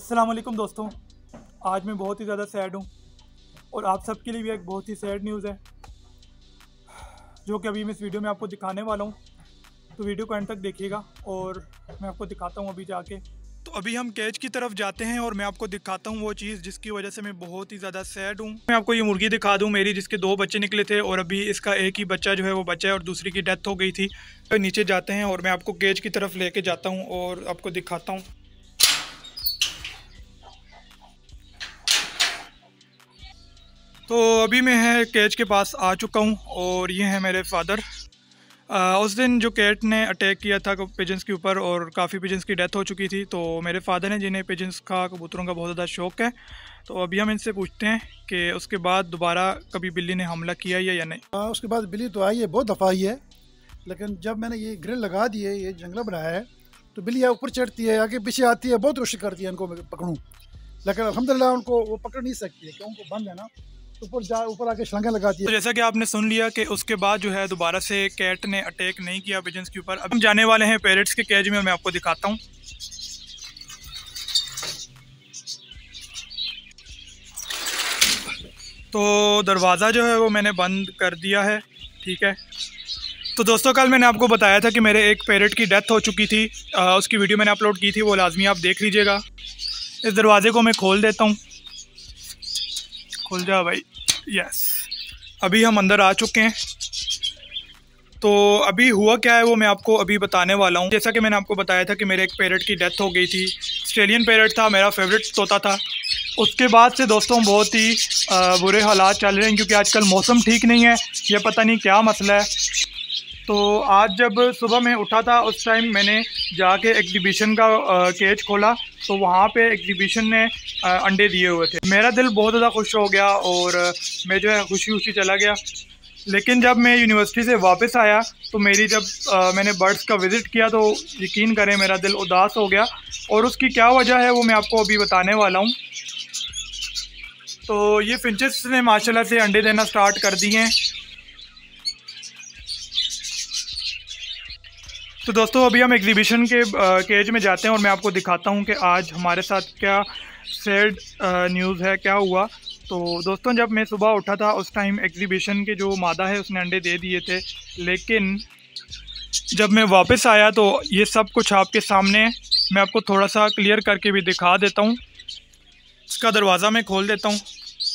अस्सलाम वालेकुम दोस्तों। आज मैं बहुत ही ज़्यादा सैड हूँ और आप सबके लिए भी एक बहुत ही सैड न्यूज़ है जो कि अभी मैं इस वीडियो में आपको दिखाने वाला हूँ। तो वीडियो को एंड तक देखिएगा और मैं आपको दिखाता हूँ अभी जाके। तो अभी हम केज की तरफ जाते हैं और मैं आपको दिखाता हूँ वो चीज़ जिसकी वजह से मैं बहुत ही ज़्यादा सैड हूँ। मैं आपको ये मुर्गी दिखा दूँ मेरी, जिसके 2 बच्चे निकले थे और अभी इसका एक ही बच्चा जो है वो बच्चा है और दूसरी की डेथ हो गई थी। तो नीचे जाते हैं और मैं आपको केज की तरफ लेके जाता हूँ और आपको दिखाता हूँ। तो अभी मैं है केज के पास आ चुका हूँ और ये है मेरे फादर। उस दिन जो कैट ने अटैक किया था पिजन्स के ऊपर और काफ़ी पिजन्स की डेथ हो चुकी थी, तो मेरे फादर हैं जिन्हें पिजन्स का, कबूतरों का बहुत ज़्यादा शौक़ है। तो अभी हम इनसे पूछते हैं कि उसके बाद दोबारा कभी बिल्ली ने हमला किया या नहीं। उसके बाद बिल्ली तो आई है, बहुत दफ़ा आई है, लेकिन जब मैंने ये ग्रिल लगा दी है, ये जंगला बनाया है, तो बिल्ली ऊपर चढ़ती है, आगे पीछे आती है, बहुत कोशिश करती है इनको पकड़ूं, लेकिन अल्हम्दुलिल्लाह उनको वो पकड़ नहीं सकती है, क्योंकि उनको बंद है ना, ऊपर आके छलांगे लगाती है। तो जैसा कि आपने सुन लिया कि उसके बाद जो है दोबारा से कैट ने अटैक नहीं किया पिजन्स के ऊपर। अब हम जाने वाले हैं पैरेट्स के केज में, मैं आपको दिखाता हूँ। तो दरवाज़ा जो है वो मैंने बंद कर दिया है, ठीक है। तो दोस्तों कल मैंने आपको बताया था कि मेरे एक पैरेट की डेथ हो चुकी थी, उसकी वीडियो मैंने अपलोड की थी, वो लाजमी आप देख लीजिएगा। इस दरवाज़े को मैं खोल देता हूँ, खुल जा भाई, यस। अभी हम अंदर आ चुके हैं। तो अभी हुआ क्या है वो मैं आपको अभी बताने वाला हूँ। जैसा कि मैंने आपको बताया था कि मेरे एक पैरेट की डेथ हो गई थी। ऑस्ट्रेलियन पैरेट था, मेरा फेवरेट तोता था। उसके बाद से दोस्तों बहुत ही बुरे हालात चल रहे हैं, क्योंकि आजकल मौसम ठीक नहीं है, ये पता नहीं क्या मसला है। तो आज जब सुबह मैं उठा था उस टाइम मैंने जाके एग्जीबिशन का केज खोला, तो वहाँ पे एग्जीबिशन ने अंडे दिए हुए थे। मेरा दिल बहुत ज़्यादा खुश हो गया और मैं जो है खुशी चला गया। लेकिन जब मैं यूनिवर्सिटी से वापस आया तो मेरी जब मैंने बर्ड्स का विज़िट किया तो यकीन करें मेरा दिल उदास हो गया, और उसकी क्या वजह है वो मैं आपको अभी बताने वाला हूँ। तो ये फिंचेस ने माशाल्लाह से अंडे देना स्टार्ट कर दिए हैं। तो दोस्तों अभी हम एग्जीबिशन के केज में जाते हैं और मैं आपको दिखाता हूँ कि आज हमारे साथ क्या सैड न्यूज़ है, क्या हुआ। तो दोस्तों जब मैं सुबह उठा था उस टाइम एग्जीबिशन के जो मादा है उसने अंडे दे दिए थे, लेकिन जब मैं वापस आया तो ये सब कुछ आपके सामने मैं आपको थोड़ा सा क्लियर करके भी दिखा देता हूँ। इसका दरवाज़ा मैं खोल देता हूँ,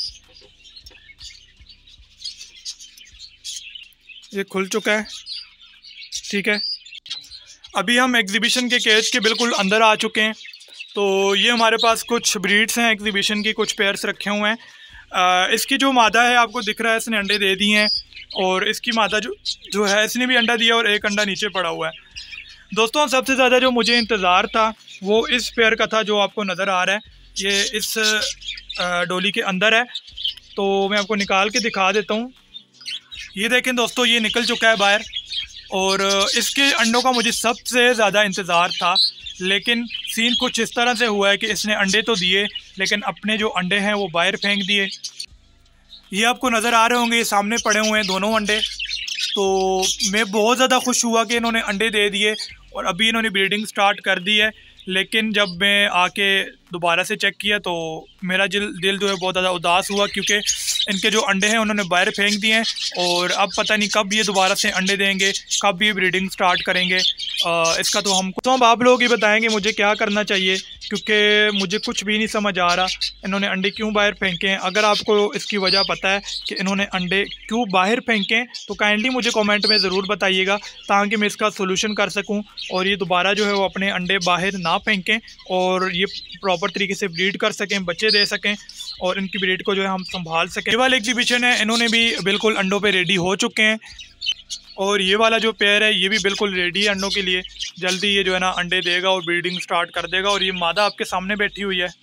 ये खुल चुका है, ठीक है। अभी हम एग्जीबिशन के केज के बिल्कुल अंदर आ चुके हैं। तो ये हमारे पास कुछ ब्रीड्स हैं एग्जीबिशन की, कुछ पेयर्स रखे हुए हैं। इसकी जो मादा है आपको दिख रहा है, इसने अंडे दे दिए हैं, और इसकी मादा जो है इसने भी अंडा दिया और एक अंडा नीचे पड़ा हुआ है। दोस्तों सबसे ज़्यादा जो मुझे इंतज़ार था वो इस पेयर का था जो आपको नज़र आ रहा है, ये इस डोली के अंदर है। तो मैं आपको निकाल के दिखा देता हूँ। ये देखें दोस्तों, ये निकल चुका है बाहर, और इसके अंडों का मुझे सबसे ज़्यादा इंतज़ार था। लेकिन सीन कुछ इस तरह से हुआ है कि इसने अंडे तो दिए, लेकिन अपने जो अंडे हैं वो बाहर फेंक दिए। ये आपको नज़र आ रहे होंगे, ये सामने पड़े हुए हैं दोनों अंडे। तो मैं बहुत ज़्यादा खुश हुआ कि इन्होंने अंडे दे दिए और अभी इन्होंने ब्रीडिंग स्टार्ट कर दी है। लेकिन जब मैं आके दोबारा से चेक किया तो मेरा दिल जो है बहुत ज़्यादा उदास हुआ, क्योंकि इनके जो अंडे हैं उन्होंने बाहर फेंक दिए हैं, और अब पता नहीं कब ये दोबारा से अंडे देंगे, कब ये ब्रीडिंग स्टार्ट करेंगे। इसका तो अब आप लोग ही बताएंगे मुझे क्या करना चाहिए, क्योंकि मुझे कुछ भी नहीं समझ आ रहा इन्होंने अंडे क्यों बाहर फेंके हैं। अगर आपको इसकी वजह पता है कि इन्होंने अंडे क्यों बाहर फेंके तो काइंडली मुझे कमेंट में ज़रूर बताइएगा, ताकि मैं इसका सोल्यूशन कर सकूं और ये दोबारा जो है वो अपने अंडे बाहर ना फेंकें और ये प्रॉपर तरीके से ब्रीड कर सकें, बच्चे दे सकें, और इनकी ब्रीड को जो है हम संभाल सकें। ये वाला एग्जीबिशन है, इन्होंने भी बिल्कुल अंडों पे रेडी हो चुके हैं, और ये वाला जो पेयर है ये भी बिल्कुल रेडी है अंडों के लिए। जल्दी ये जो है ना अंडे देगा और ब्रीडिंग स्टार्ट कर देगा, और ये मादा आपके सामने बैठी हुई है।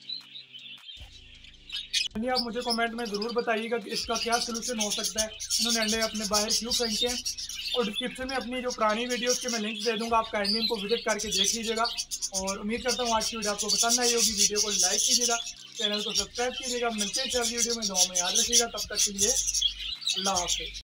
आप मुझे कमेंट में ज़रूर बताइएगा कि इसका क्या सोल्यूशन हो सकता है, इन्होंने अंडे अपने बाहर क्यों फेंके हैं। और डिस्क्रिप्शन में अपनी जो पुरानी वीडियोस के मैं लिंक्स दे दूंगा, आप काइंडली इनको विजिट करके देख लीजिएगा। और उम्मीद करता हूँ आज की वीडियो आपको पसंद आई होगी। वीडियो को लाइक कीजिएगा, चैनल को सब्सक्राइब कीजिएगा। मिलते हैं अगली वीडियो में, दुआ में याद रखिएगा। तब तक के लिए अल्लाह हाफ़िज़।